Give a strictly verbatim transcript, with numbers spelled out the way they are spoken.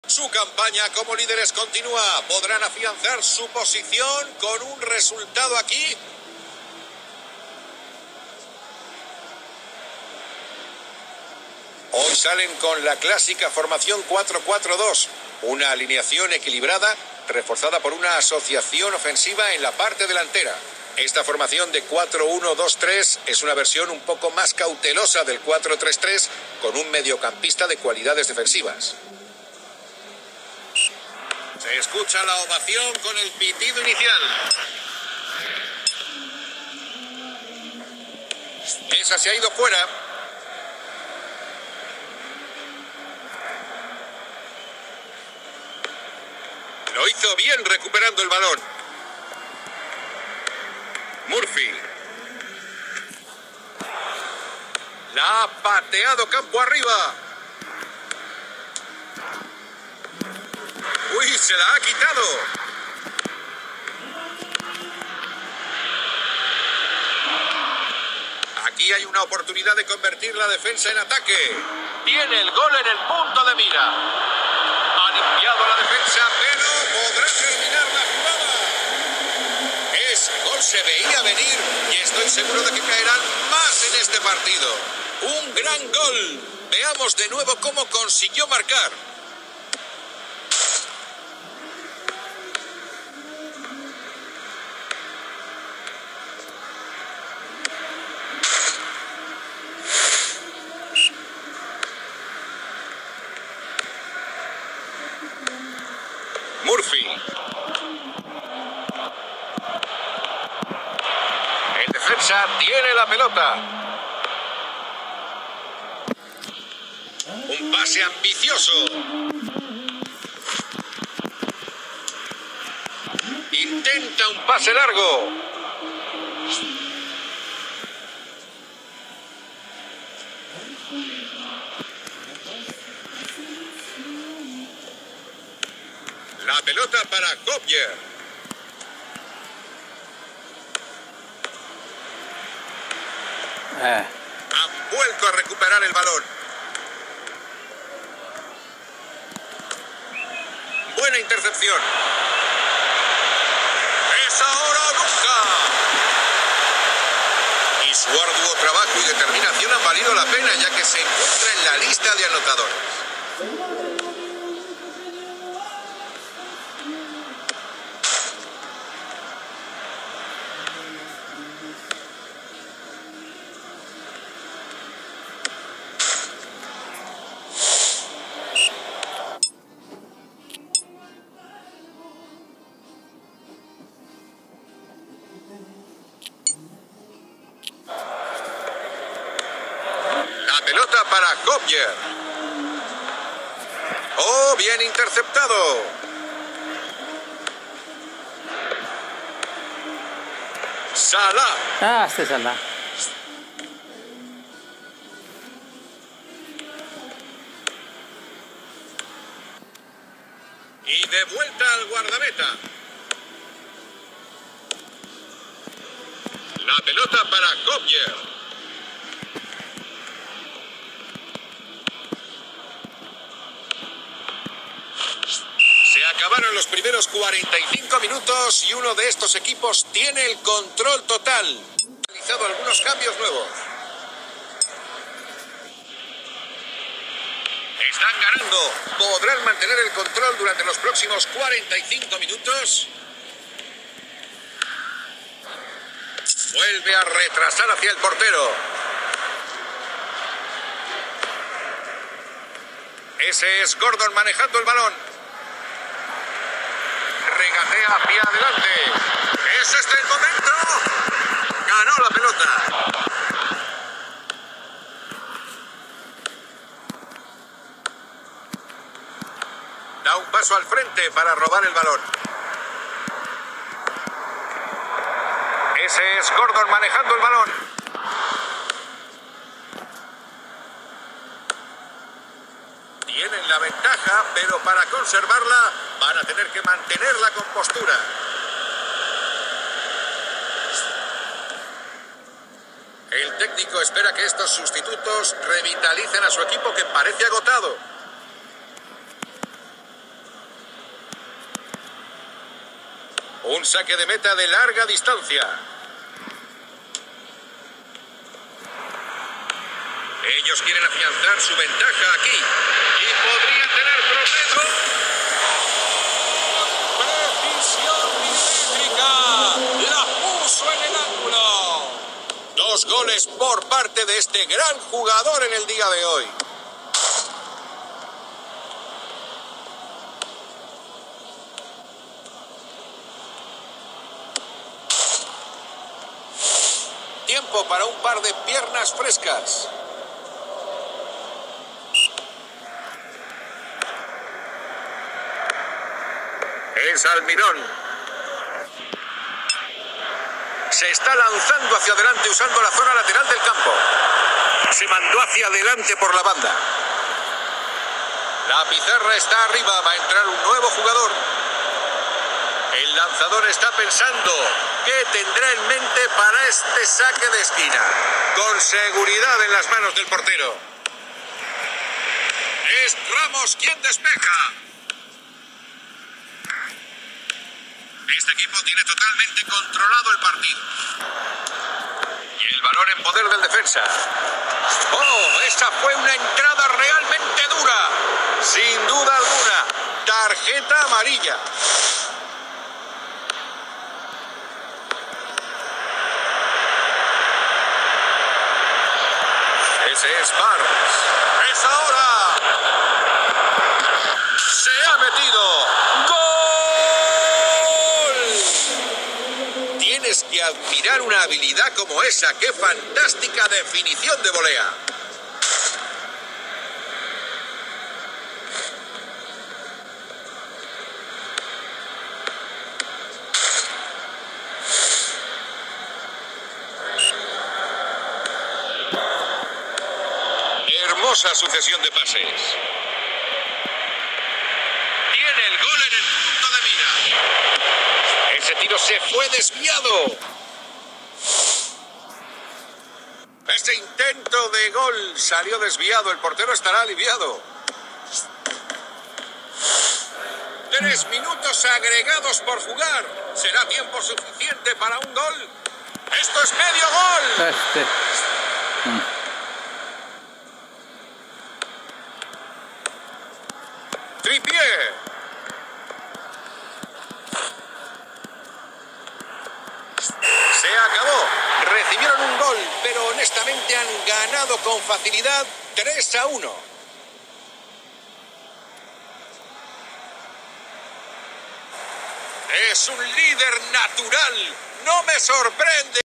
Su campaña como líderes continúa. ¿Podrán afianzar su posición con un resultado aquí? Hoy salen con la clásica formación cuatro cuatro dos, una alineación equilibrada, reforzada por una asociación ofensiva en la parte delantera. Esta formación de cuatro uno dos tres es una versión un poco más cautelosa del cuatro tres tres, con un mediocampista de cualidades defensivas. Se escucha la ovación con el pitido inicial. Esa se ha ido fuera. Lo hizo bien recuperando el balón. Murphy. La ha pateado campo arriba. Uy, se la ha quitado. Aquí hay una oportunidad de convertir la defensa en ataque. Tiene el gol en el punto de mira. Ha limpiado la defensa, pero podrá terminar la jugada. Ese gol se veía venir y estoy seguro de que caerán más en este partido. Un gran gol. Veamos de nuevo cómo consiguió marcar. Murphy. El defensa tiene la pelota. Un pase ambicioso. Intenta un pase largo. La pelota para Kopier. Eh. Han vuelto a recuperar el balón. Buena intercepción. ¡Es ahora o nunca! Y su arduo trabajo y determinación han valido la pena, ya que se encuentra en la lista de anotadores. Pelota para Kopier. Oh, bien interceptado. Salah. Ah, este es Salah. Y de vuelta al guardameta. La pelota para Kopier. Se acabaron los primeros cuarenta y cinco minutos y uno de estos equipos tiene el control total. Han realizado algunos cambios nuevos. Están ganando. ¿Podrán mantener el control durante los próximos cuarenta y cinco minutos? Vuelve a retrasar hacia el portero. Ese es Gordon manejando el balón. Regatea hacia adelante. ¿Es este el momento? Ganó la pelota. Da un paso al frente para robar el balón. Ese es Gordon manejando el balón. Tienen la ventaja, pero para conservarla van a tener que mantener la compostura. El técnico espera que estos sustitutos revitalicen a su equipo, que parece agotado. Un saque de meta de larga distancia. Ellos quieren afianzar su ventaja aquí. Y podrían tener problemas. ¡Precisión milimétrica! ¡La puso en el ángulo! Dos goles por parte de este gran jugador en el día de hoy. Tiempo para un par de piernas frescas. Es Almirón. Se está lanzando hacia adelante usando la zona lateral del campo. Se mandó hacia adelante por la banda. La pizarra está arriba. Va a entrar un nuevo jugador. El lanzador está pensando qué tendrá en mente para este saque de esquina. Con seguridad en las manos del portero. Es Ramos quien despeja. Este equipo tiene totalmente controlado el partido. Y el balón en poder del defensa. ¡Oh! Esa fue una entrada realmente dura. Sin duda alguna. Tarjeta amarilla. Ese es Barnes. ¡Es ahora! ¡Se ha metido! ¡Gol! Tienes que admirar una habilidad como esa. ¡Qué fantástica definición de volea! Hermosa sucesión de pases. Tiene el gol en el punto de mira. Ese tiro se fue desviado. Ese intento de gol salió desviado. El portero estará aliviado. Tres minutos agregados por jugar. ¿Será tiempo suficiente para un gol? ¡Esto es medio gol! Este. Mm. Trippier. Se acabó. Recibieron un gol, pero honestamente han ganado con facilidad tres a uno. Es un líder natural. No me sorprende.